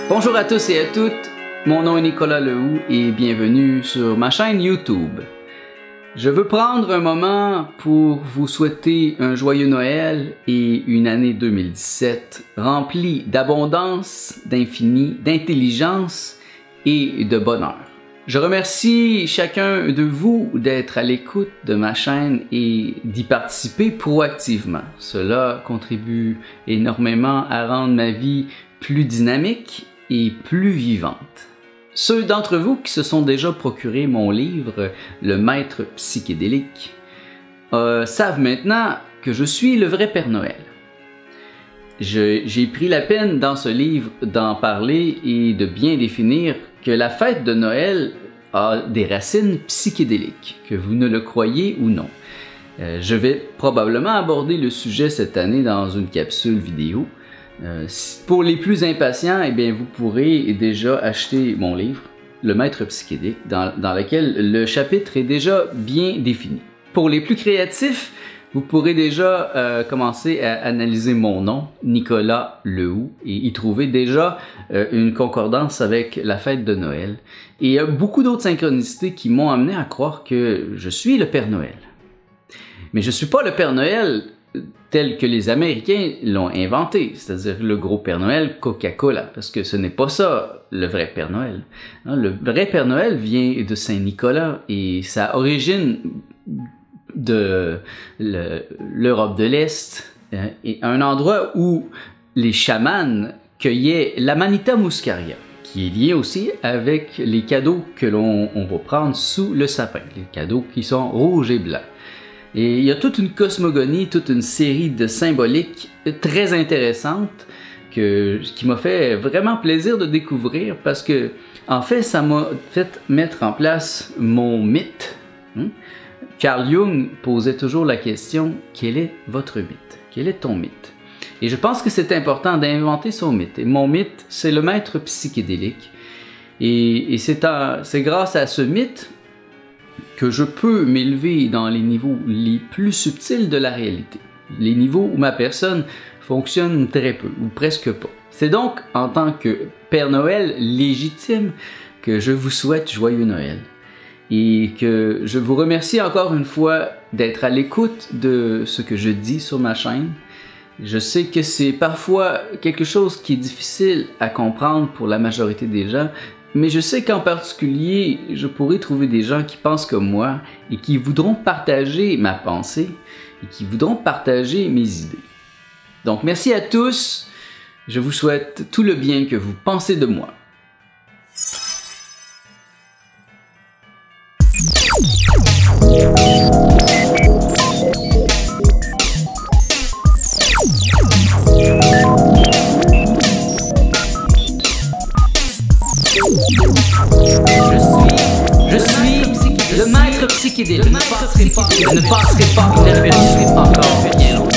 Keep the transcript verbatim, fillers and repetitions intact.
Bonjour à tous et à toutes, mon nom est Nicolas Lehoux et bienvenue sur ma chaîne YouTube. Je veux prendre un moment pour vous souhaiter un joyeux Noël et une année deux mille dix-sept remplie d'abondance, d'infini, d'intelligence et de bonheur. Je remercie chacun de vous d'être à l'écoute de ma chaîne et d'y participer proactivement. Cela contribue énormément à rendre ma vie plus dynamique et plus vivante. Ceux d'entre vous qui se sont déjà procuré mon livre « Le Maître psychédélique » euh, savent maintenant que je suis le vrai Père Noël. J'ai pris la peine dans ce livre d'en parler et de bien définir que la fête de Noël a des racines psychédéliques, que vous ne le croyez ou non. Euh, je vais probablement aborder le sujet cette année dans une capsule vidéo. Euh, pour les plus impatients, eh bien, vous pourrez déjà acheter mon livre, Le Maître psychédélique, dans, dans lequel le chapitre est déjà bien défini. Pour les plus créatifs, vous pourrez déjà euh, commencer à analyser mon nom, Nicolas Lehoux, et y trouver déjà euh, une concordance avec la fête de Noël. Et il y a beaucoup d'autres synchronicités qui m'ont amené à croire que je suis le Père Noël. Mais je ne suis pas le Père Noël tel que les Américains l'ont inventé, c'est-à-dire le gros Père Noël Coca-Cola, parce que ce n'est pas ça le vrai Père Noël. Le vrai Père Noël vient de Saint-Nicolas et sa origine de l'Europe de l'Est, est un endroit où les chamans cueillaient l'Amanita muscaria, qui est lié aussi avec les cadeaux que l'on va prendre sous le sapin, les cadeaux qui sont rouges et blancs. Et il y a toute une cosmogonie, toute une série de symboliques très intéressantes que, qui m'a fait vraiment plaisir de découvrir parce que, en fait, ça m'a fait mettre en place mon mythe. Hein? Carl Jung posait toujours la question « Quel est votre mythe? Quel est ton mythe? » Et je pense que c'est important d'inventer son mythe. Et mon mythe, c'est le maître psychédélique. Et, et c'est grâce à ce mythe que je peux m'élever dans les niveaux les plus subtils de la réalité, les niveaux où ma personne fonctionne très peu ou presque pas. C'est donc en tant que Père Noël légitime que je vous souhaite joyeux Noël et que je vous remercie encore une fois d'être à l'écoute de ce que je dis sur ma chaîne. Je sais que c'est parfois quelque chose qui est difficile à comprendre pour la majorité des gens, mais je sais qu'en particulier, je pourrais trouver des gens qui pensent comme moi et qui voudront partager ma pensée et qui voudront partager mes idées. Donc merci à tous, je vous souhaite tout le bien que vous pensez de moi. Je suis le maître psychédélique. Je ne passerai pas, je ne passerai pas inaperçu encore bien longtemps.